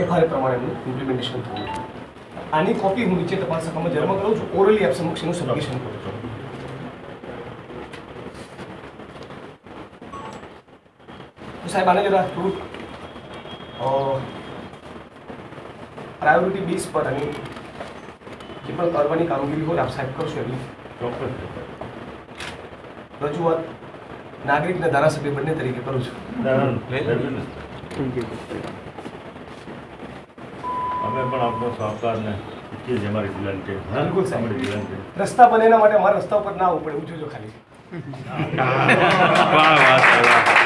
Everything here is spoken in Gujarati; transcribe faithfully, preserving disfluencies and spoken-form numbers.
વ્યવહાર પ્રમાણે એમનું ઇમ્પ્લિમેન્ટેશન થવું જોઈએ. આની કોપી હું નીચે તપાસ શાખામાં જમા કરું છું, ઓરલી આપ સમક્ષ એનું સબમિશન કરું છું. સાહેબ આને જરા થોડુંક પ્રાયોરિટી બેઝ પર અને જે પણ કરવાની કામગીરી હોય આપ સાહેબ કરશો એવી ચોક્કસ રજૂઆત નાગરિક અને ધારાસભ્ય બંને તરીકે કરું છું. અમે પણ આપનો સહકારને ઈચ્છીએ છીએ અમારી જિલ્લાની બિલકુલ સાહેબ. અમારી જિલ્લાની રસ્તા બને એના માટે અમારા રસ્તા ઉપર ના આવવું પડે, ઊંચું જો ખાલી વાહ વાહ.